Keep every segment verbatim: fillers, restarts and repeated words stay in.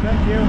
Thank you.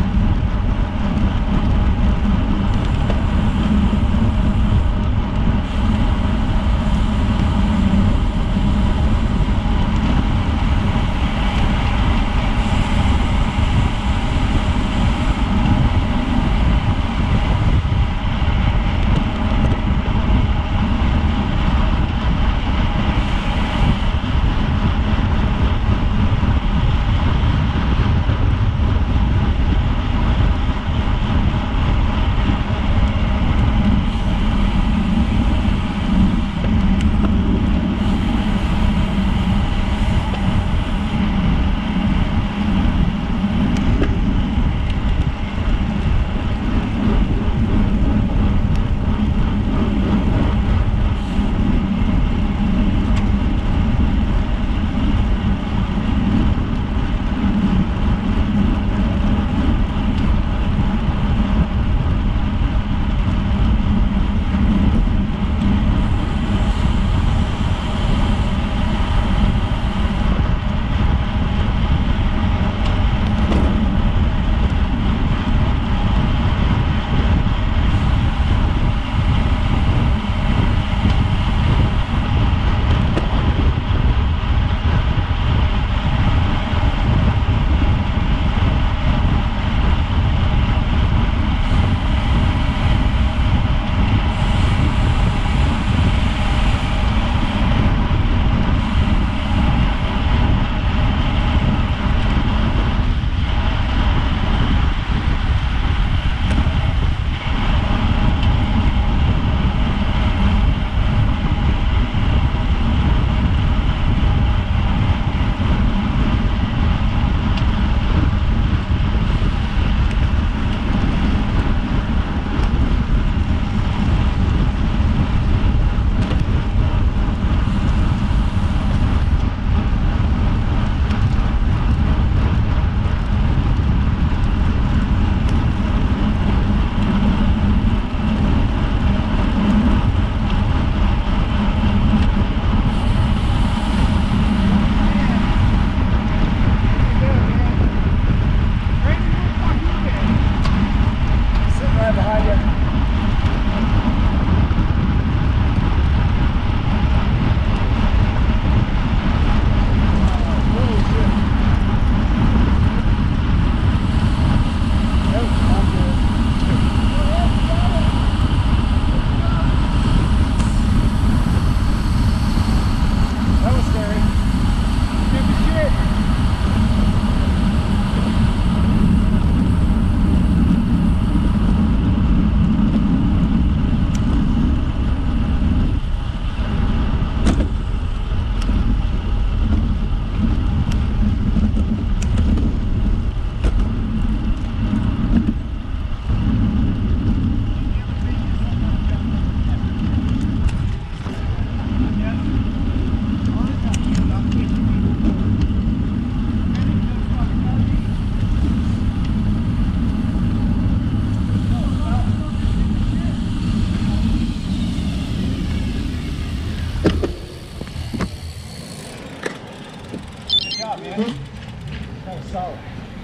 solid.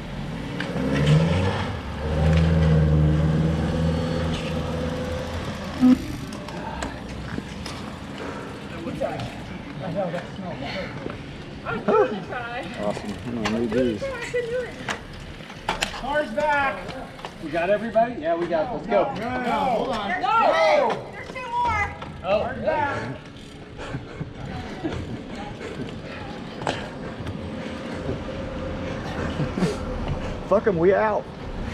I'm gonna try. Awesome. I'm gonna need these. I can do it. Car's back. We got everybody? Yeah, we got it. Let's go. No, no, no, hold on. There's no. There's two more. Oh, Car's back. Fuck them, we out.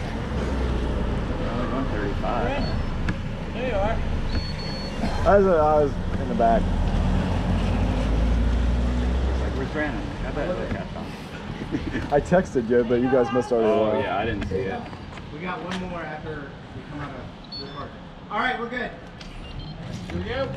only one thirty-five. There you are. I was, I was in the back. It's like, where's Brandon? I bet I got Tom. I texted you, but you guys must already Oh, arrived. yeah, I didn't see it. We got one more after we come out of the park. All right, we're good. Here we go.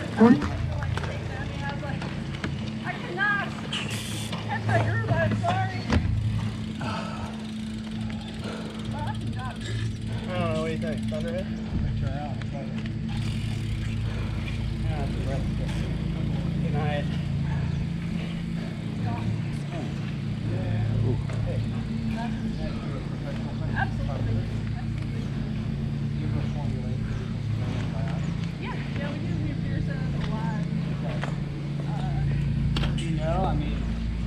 I cannot catch my groove. I'm sorry. I don't know, what do you think? Thunderhead? Good night. Absolutely. Yeah, yeah, we do. We have Pearson a lot. Uh, You know, I mean,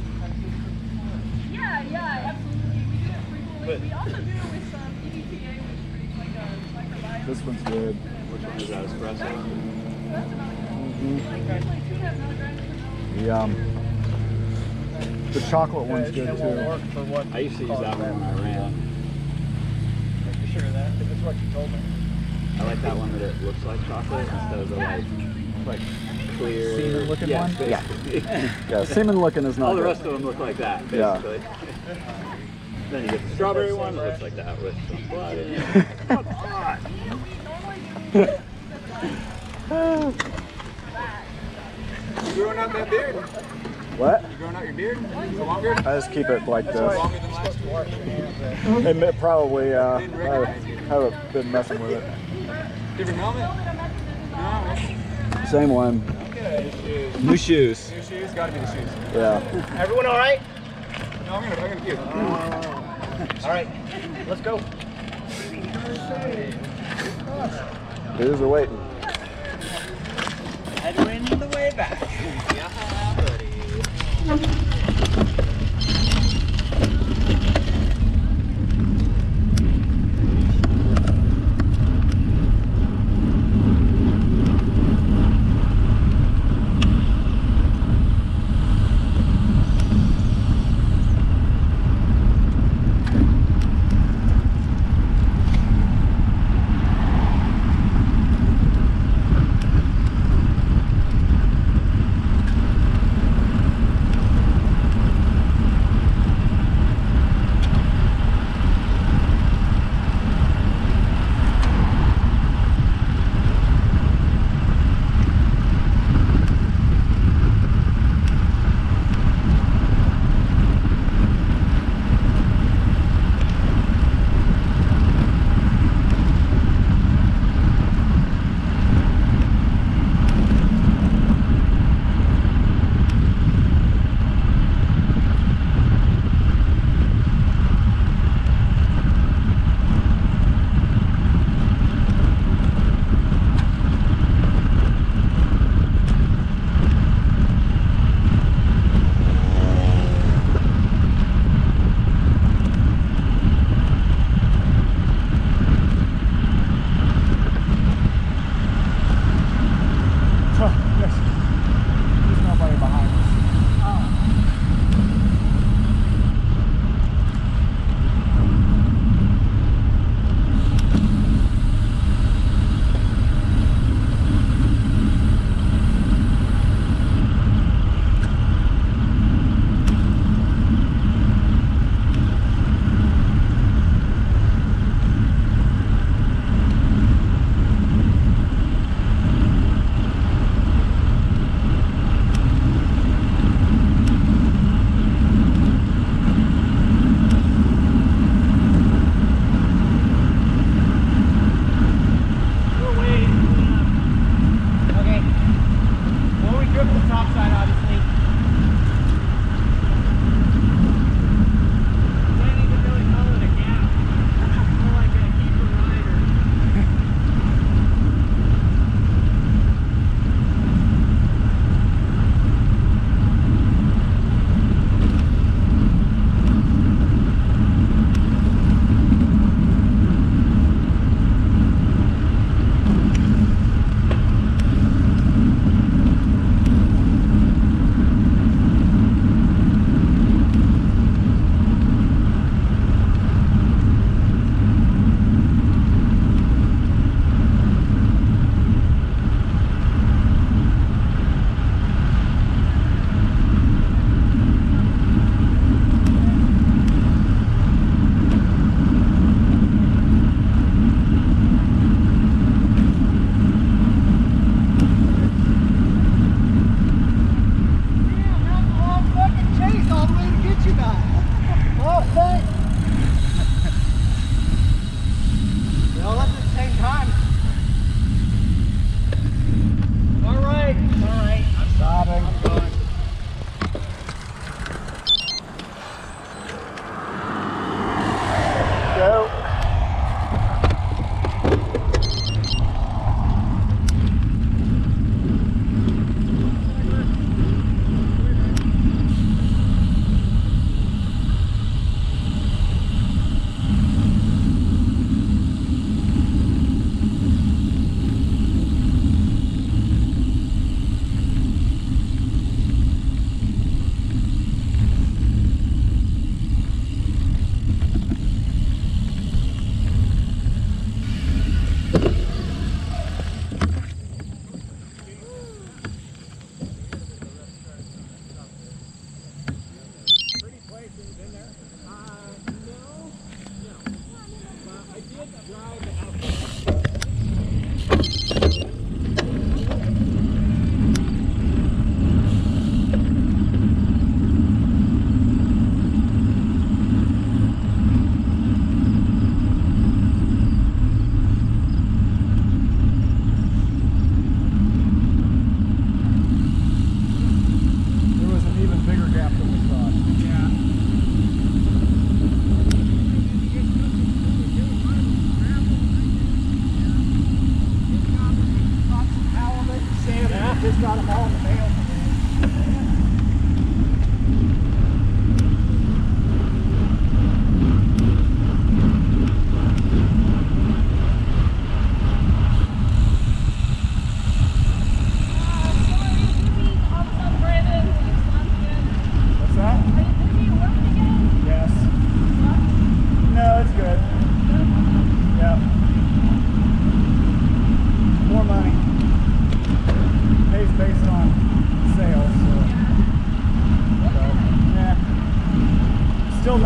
yeah, yeah, absolutely. We do it frequently. But- we also do it with some E D T A, which creates like a microbiome. This one's good. Which one is that, espresso? So that's another good one. Like, there's like two and a half milligrams per milliliter. The um, the chocolate one's good it won't too. work for what I used to use that one when I ran. Are you sure of that? If it's what you told me. I like that one that it looks like chocolate instead of the Yeah, like, absolutely. like clear. Semen looking yeah, one? Yeah. basically. Yeah, semen looking is not All the good. rest of them look like that, Yeah. basically. Then you get the strawberry one that looks like that with some blood in it. Come on! You growing out that beard? What? You growing out your beard? Is it longer? I just keep it like this. Longer than last year? Wash your hands. uh, And it probably, uh, I haven't been messing with it. Different helmet? No. Same one. Okay. Shoes. New shoes. New shoes? Gotta be the shoes. Yeah. Everyone all right? No, I'm gonna, I'm gonna puke. All right, let's go. Dudes are waiting. Headwind the way back. Yeah, buddy.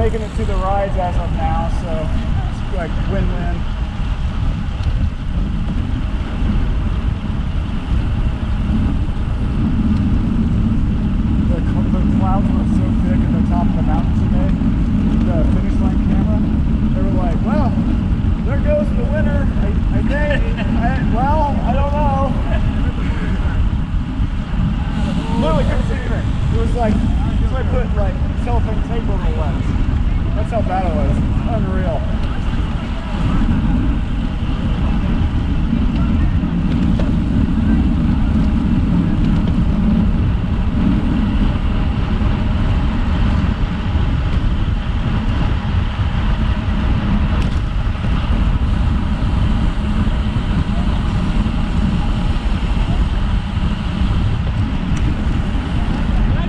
making it to the rides as of now, so it's like win-win. The, the clouds were so thick at the top of the mountain today, the finish line camera, they were like, well, there goes the winner, I, I think. I, well, I don't know. Literally couldn't see anything. It was like, it's like put like cellophane tape over the lens. That's how bad it was. Unreal.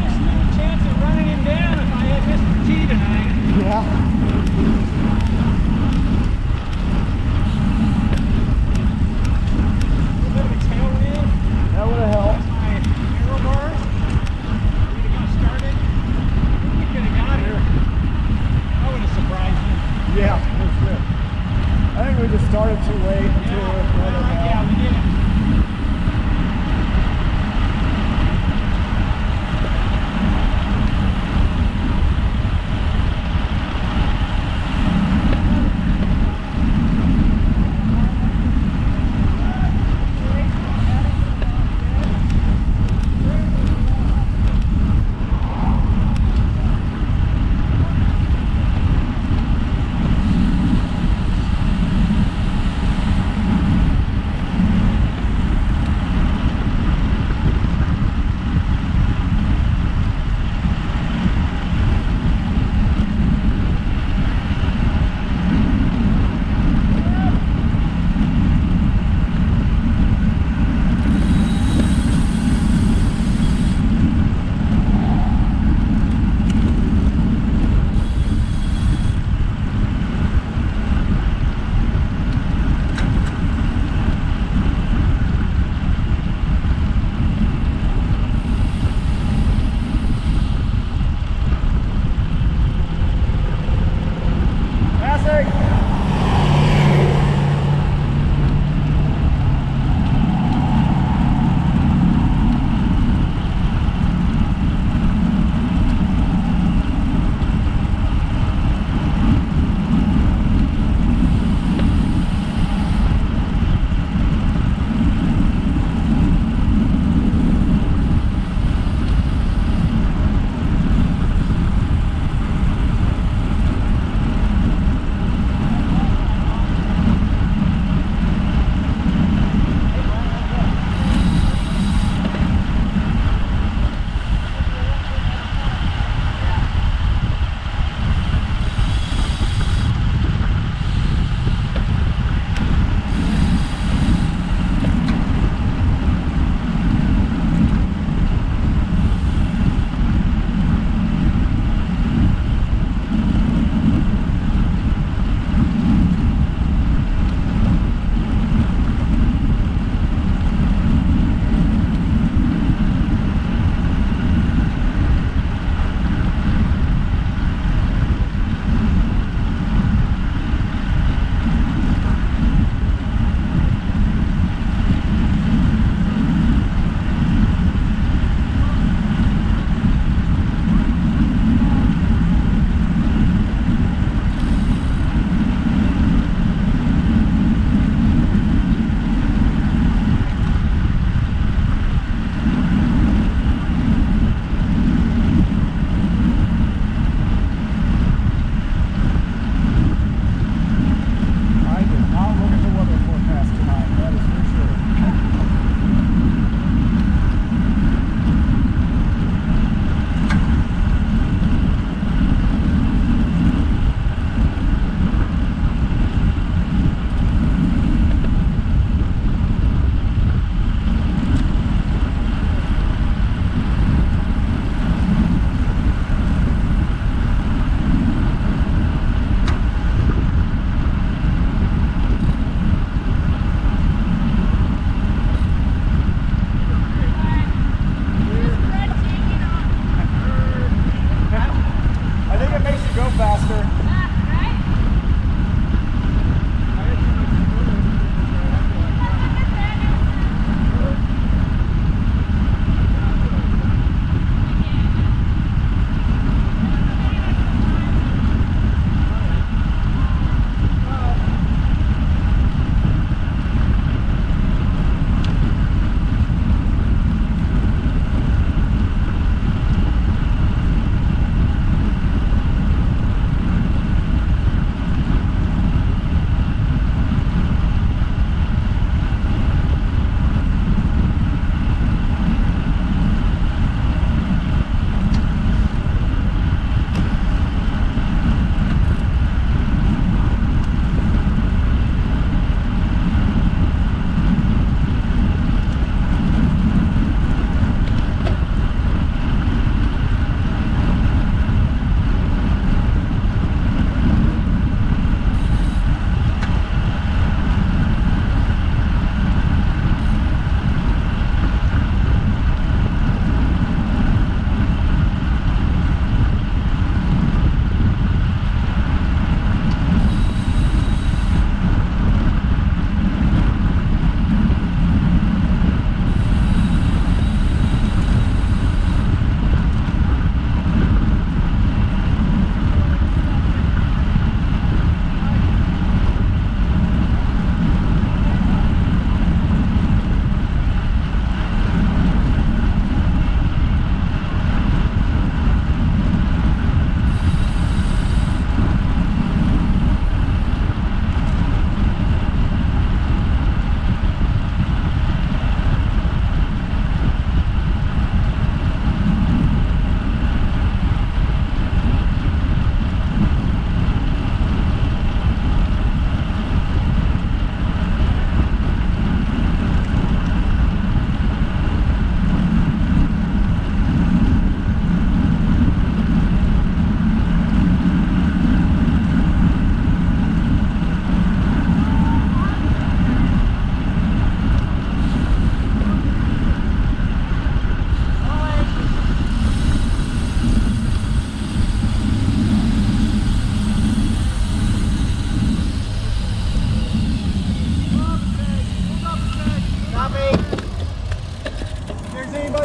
Chance of running him down if I had Mister T tonight. Yeah.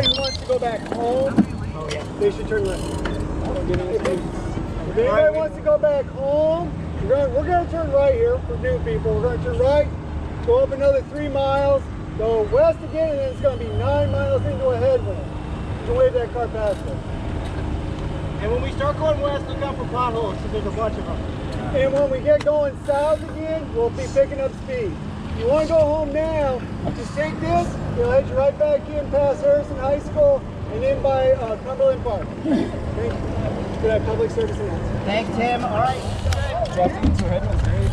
anybody who wants to go back home, oh, yeah. they should turn left. If, if anybody wants to go back home, we're going, we're going to turn right here for new people. We're going to turn right, go up another three miles, go west again, and then it's going to be nine miles into a headwind. You can wave that car past us. And when we start going west, look out for potholes, because there's a bunch of them. And when we get going south again, we'll be picking up speed. If you want to go home now, just take this, it'll head you right back in past Harrison High School and in by uh, Cumberland Park. Thank you. Good have public service announcement. Thanks, Tim. All right. Justin, so heading was great.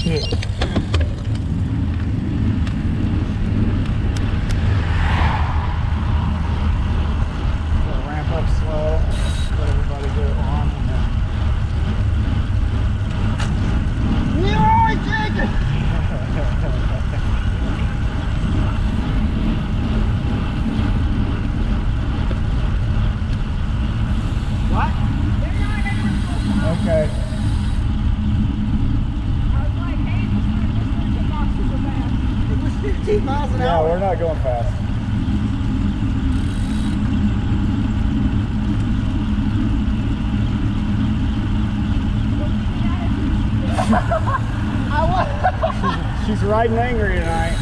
Ramp up slow, let everybody go on. Leroy Jenkins! What? Okay. It was fifteen miles an Yeah, hour. we're not going fast. I was. She's riding angry tonight.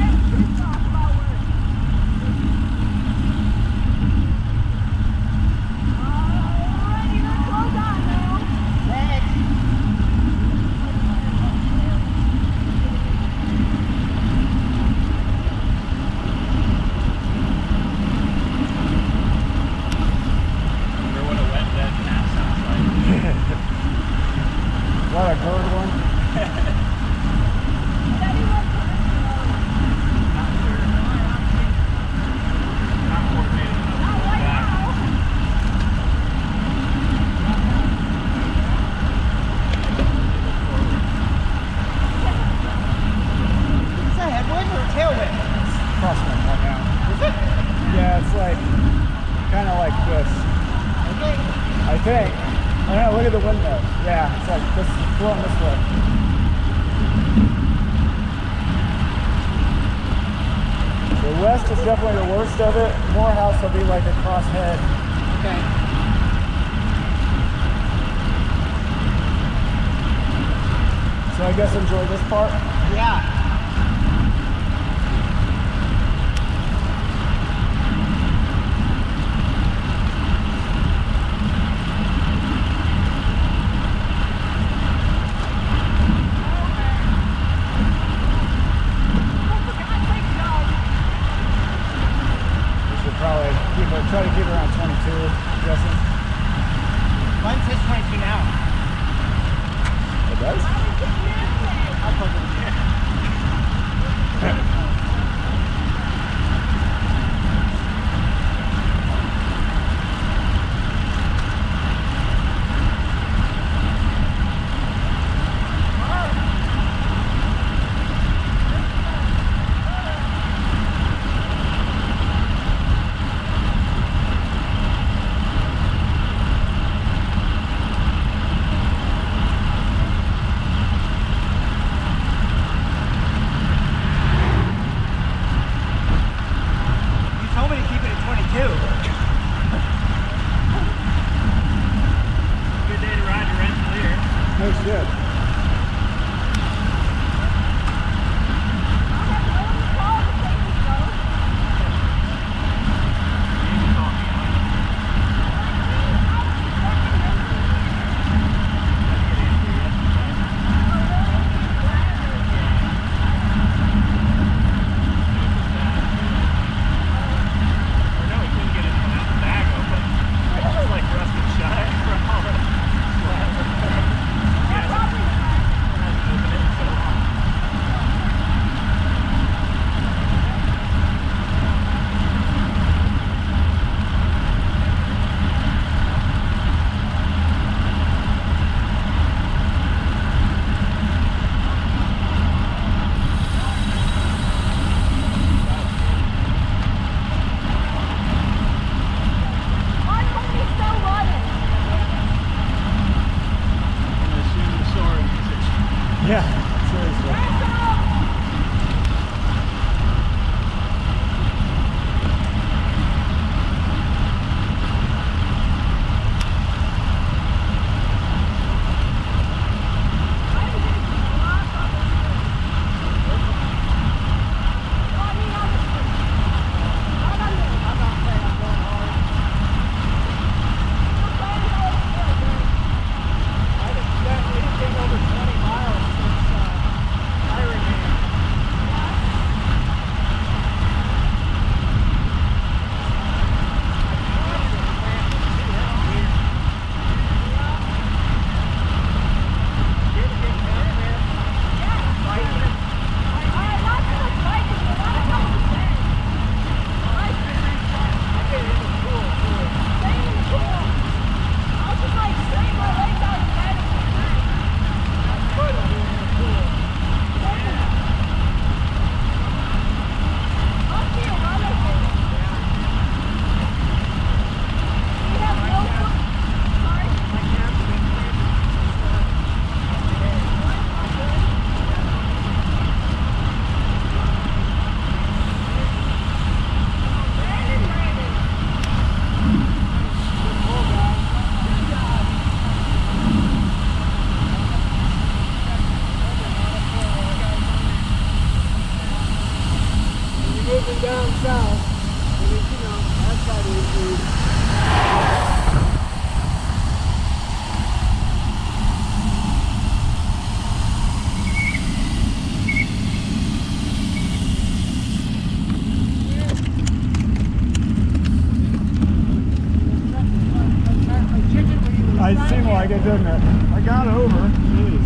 Wonder what a wet dead cat sounds like. Is that a bird one? Not sure. Not coordinated enough to hold back. Is that headwind or tailwind? Crosswind right now. Is it? Yeah, it's like, kind of like this. Okay. I think. I don't know, look at the window. Yeah, it's like this, blowing this way. The west is definitely the worst of it. Morehouse will be like a crosshead. Okay. So I guess enjoy this part. Yeah. We should probably keep it, try to keep it around twenty-two, I'm guessing. Mine says twenty-two now. It does? I'll put it here. it seemed like it, didn't it? I got over. Jeez.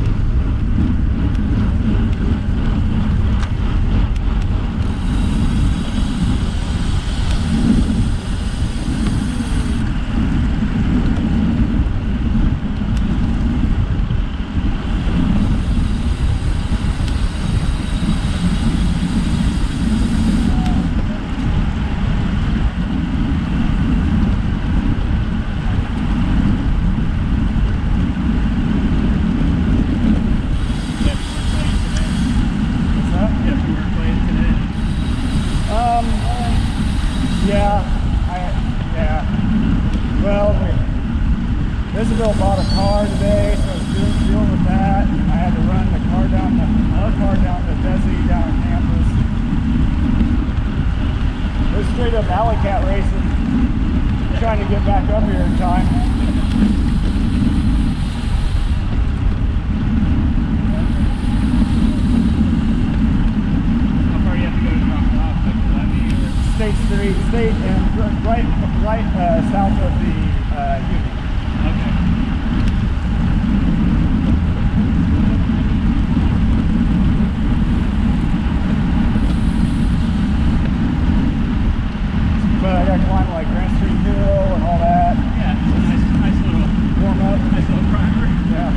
Yeah, I, yeah. Well, we, Isabel bought a car today, so I was doing, dealing with that. I had to run the car down, the, our car down to Desi down on campus. It was straight up alley cat racing, trying to get back up here in time. State Street, State, and right, right uh, south of the uh, Union. Okay. But I got to climb like Grand Street Hill and all that. Yeah, it's a nice, nice little warm up, nice little primer. Yeah.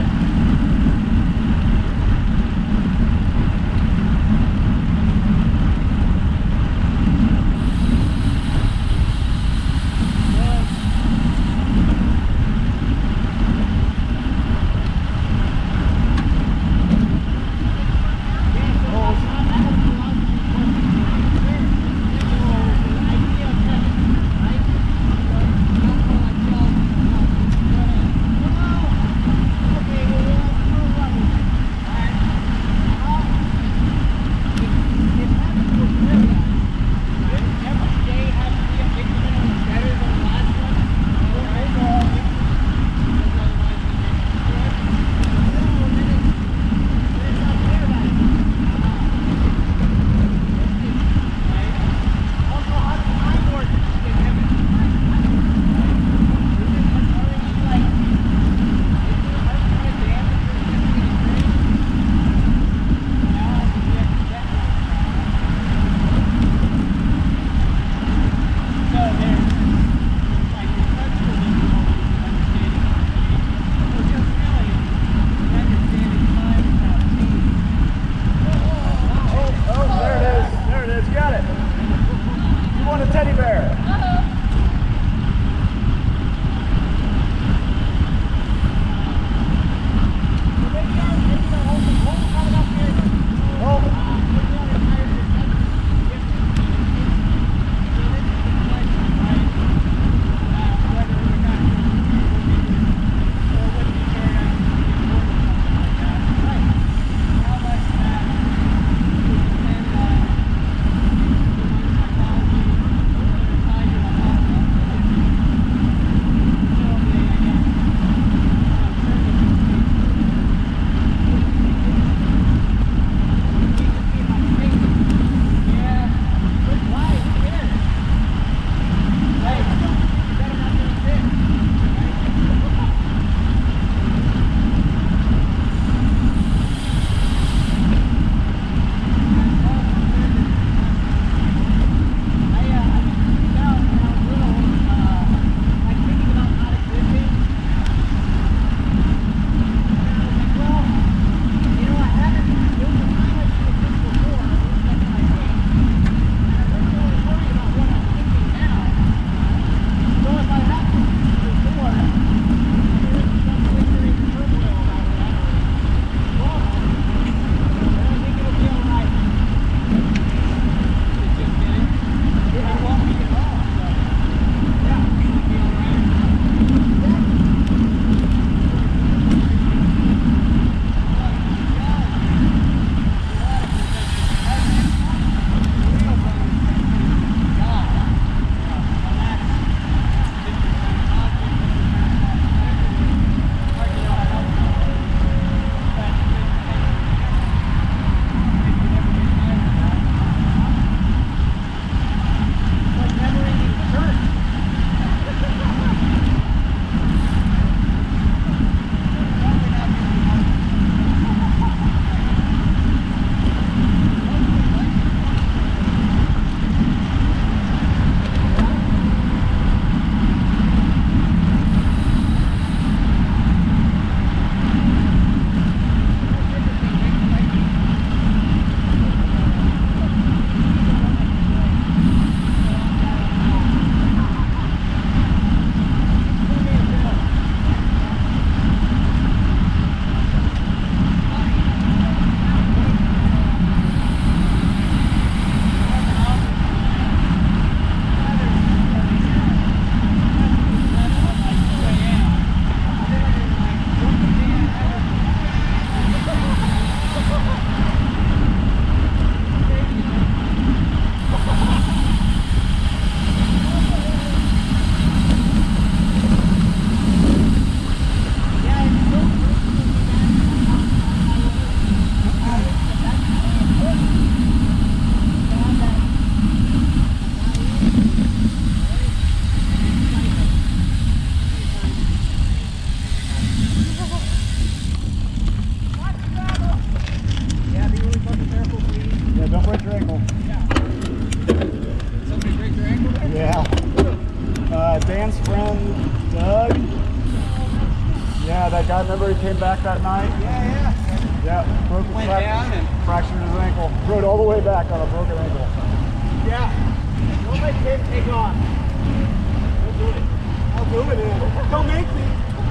Dan's friend Doug. Yeah, that guy, remember he came back that night? Yeah, yeah. Yeah, broke his Went frac- down and- fractured his ankle. Rode all the way back on a broken ankle. Yeah. Don't make him take off. Don't do it. I'll do it. Then. Don't make me.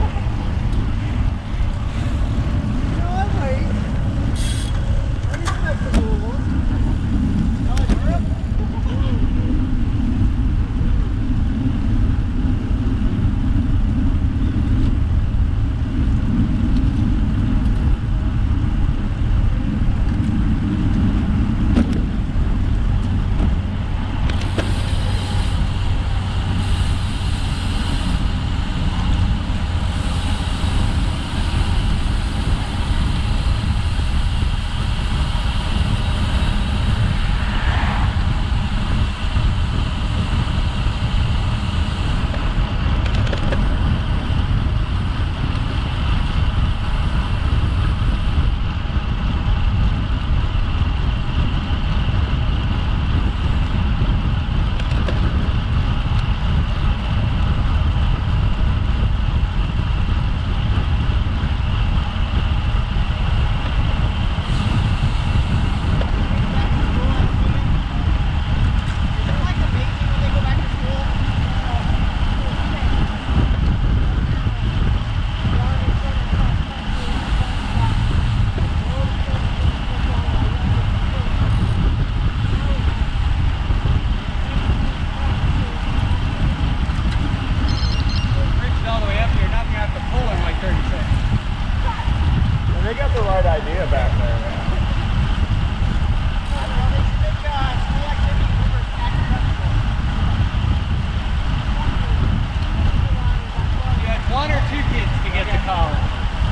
No, I'm right. I respect the rules. Now I grip. They got the right idea back there, man. You had one or two kids to get to college.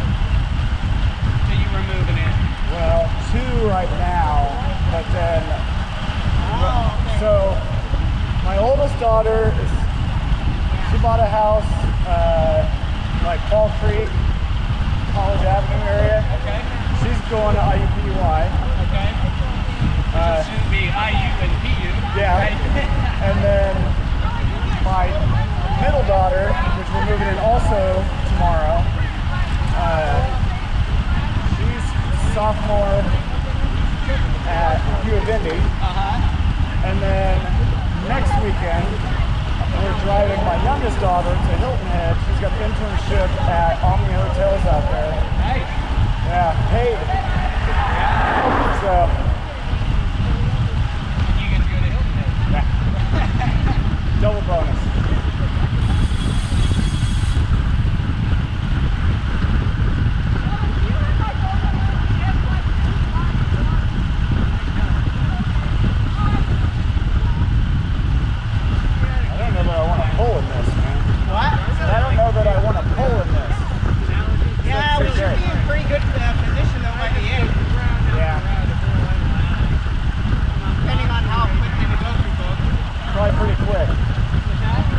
So you were moving in. Well, two right now, but then, so my oldest daughter is, she bought a house, uh, like Fall Creek, College Avenue area. Okay. She's going to I U P U I. Okay. Uh, Which should be I U and P U. Yeah. Right? And then my middle daughter, which we're moving in also tomorrow, uh, she's sophomore at U of Indy. Uh-huh. And then next weekend, we're driving my youngest daughter to Hilton Head. She's got an internship at Omni Hotels out there. Nice. Yeah, paid. So, You get to go to Hilton Head. yeah. Double bonus. I don't know that I want to pull in this, man. What? I don't know that I want to pull in this. Yeah, we should be in pretty good uh, position though by the end. Yeah, Depending on how quickly we go through both. probably pretty quick. What's that?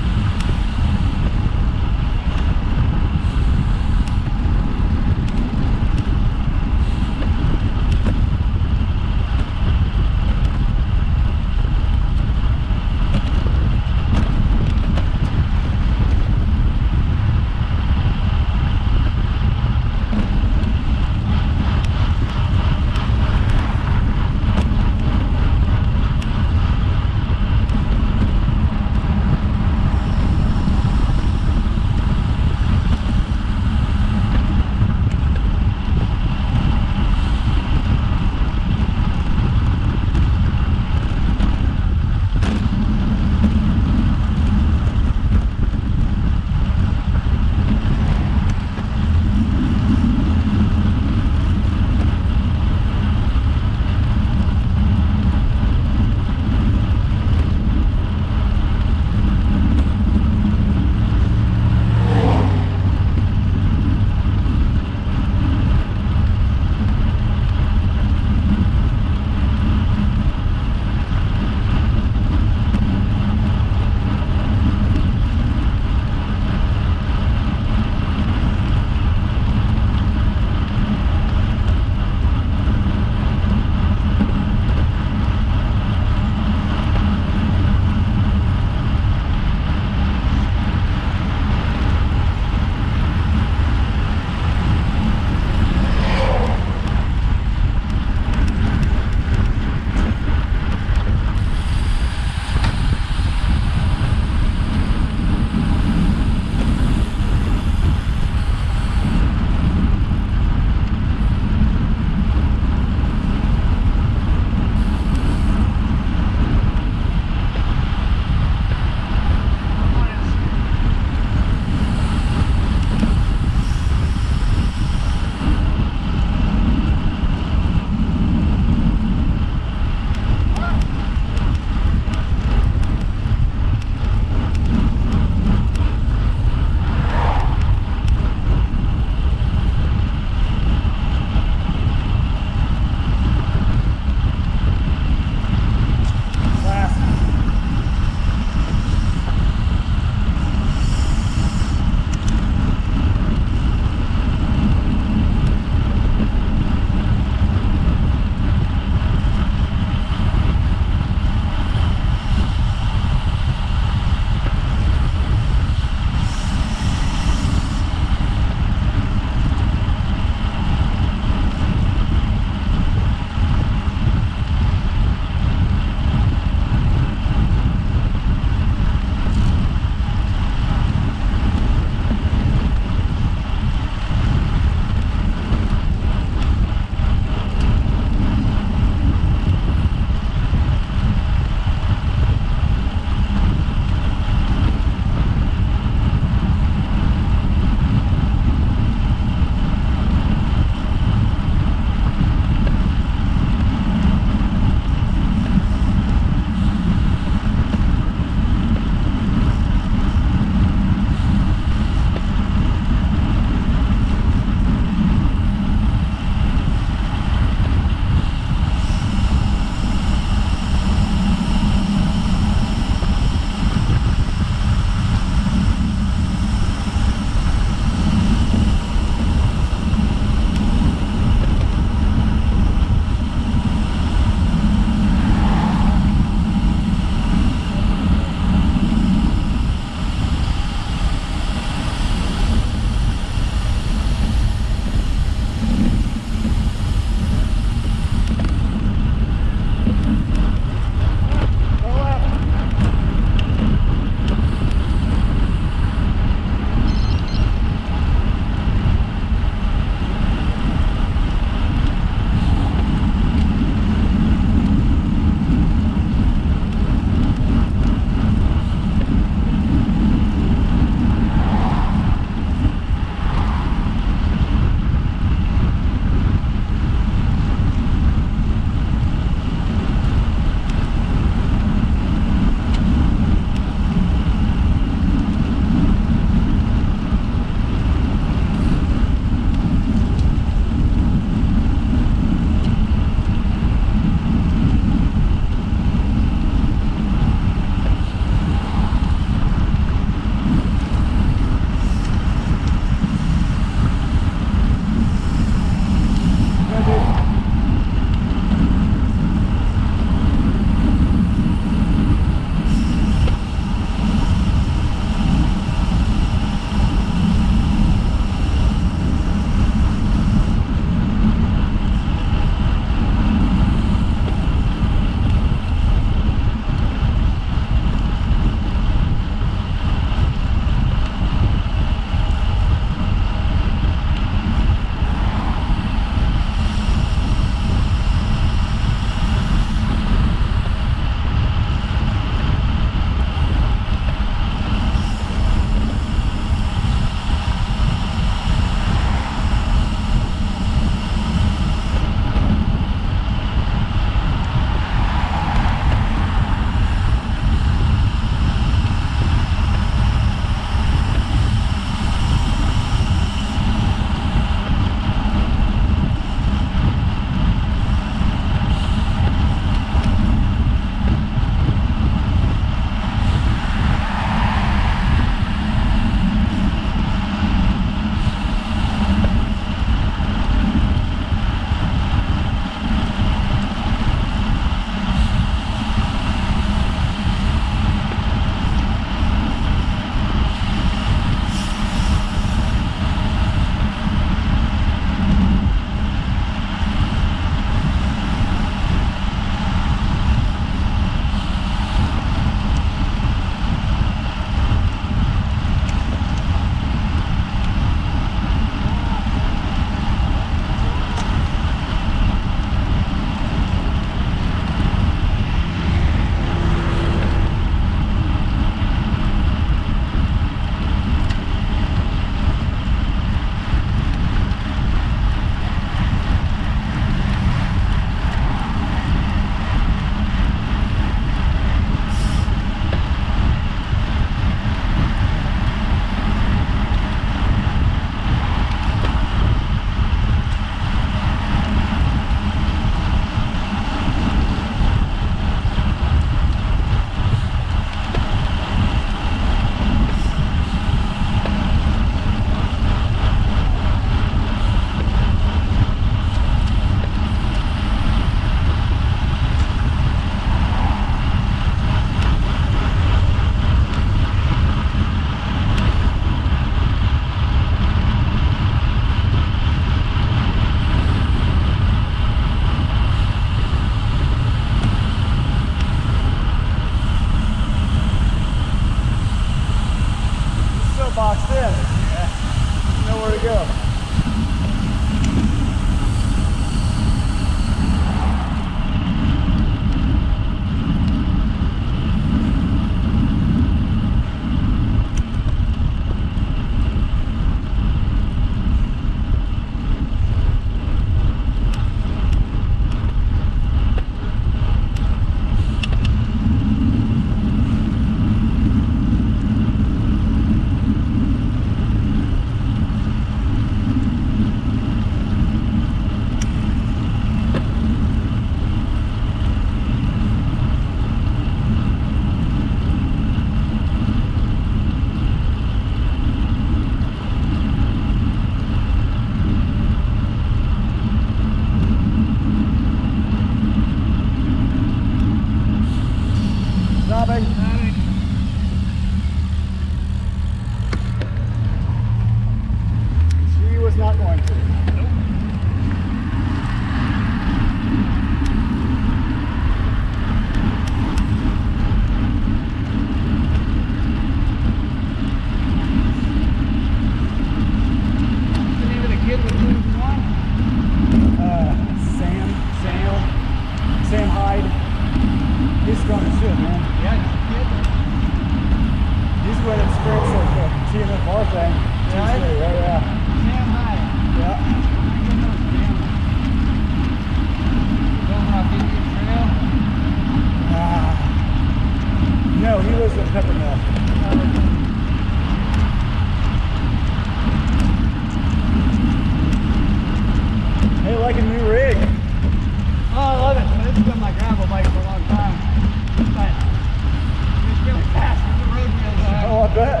liking the new rig? Oh, I love it. This has been my gravel bike for a long time. But it's really fast with the road wheels on. Oh, I bet.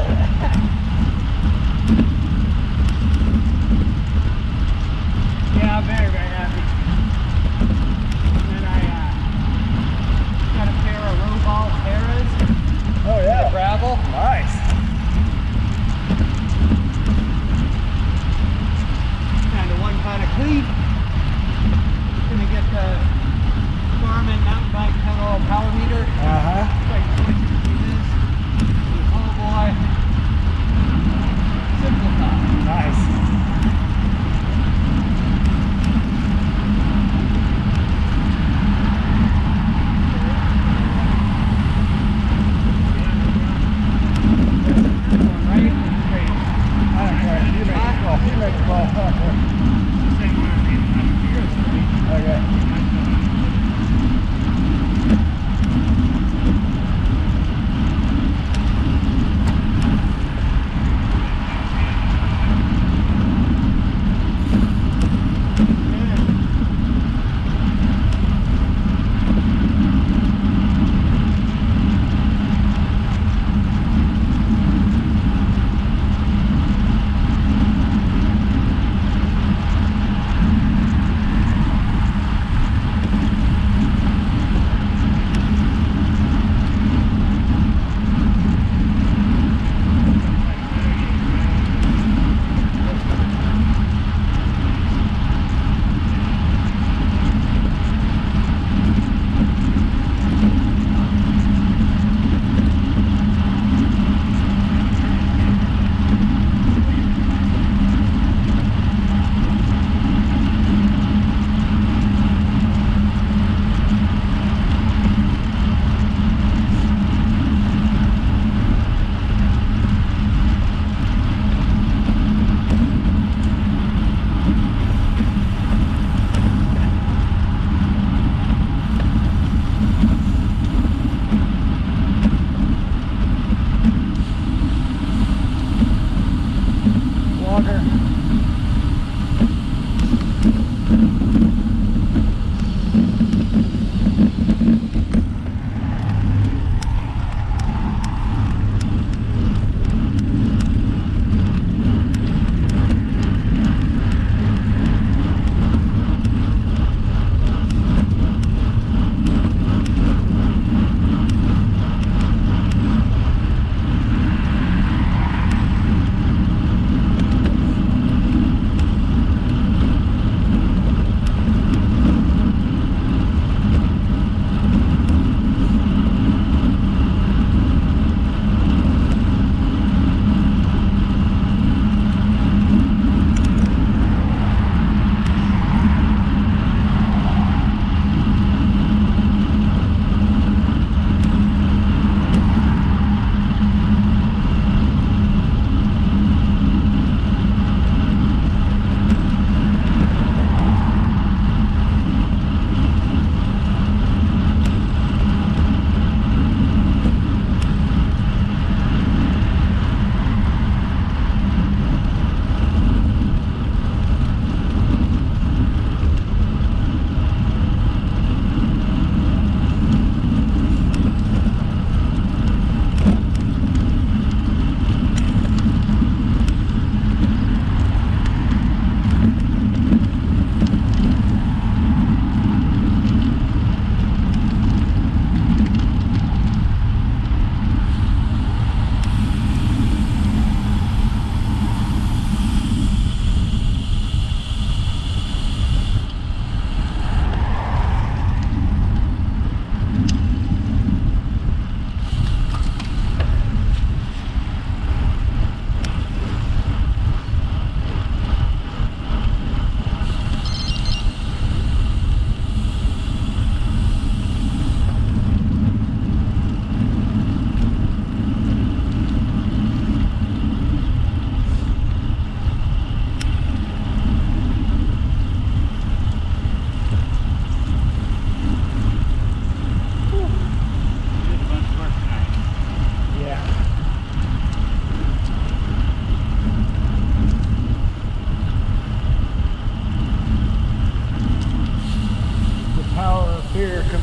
Yeah, I'm very, very happy. And then I uh, got a pair of Robalt Terras. Oh yeah. Gravel. Nice. Kind of one kind of cleat.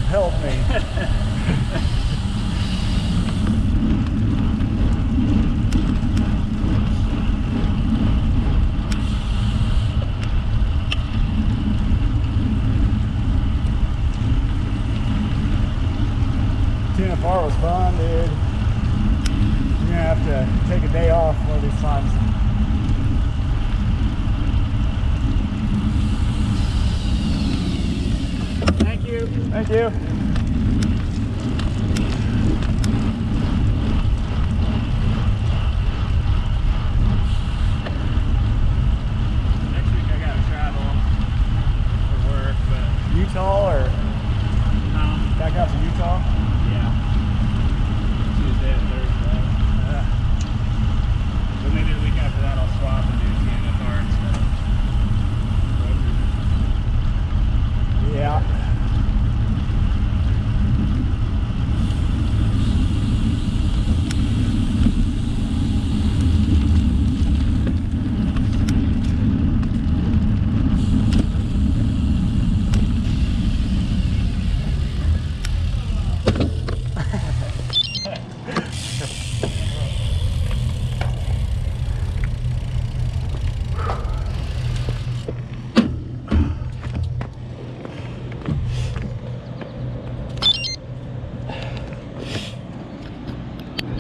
Help me. T N F R was fun, dude. You're gonna have to take a day off one of these times. Thank you. Thank you.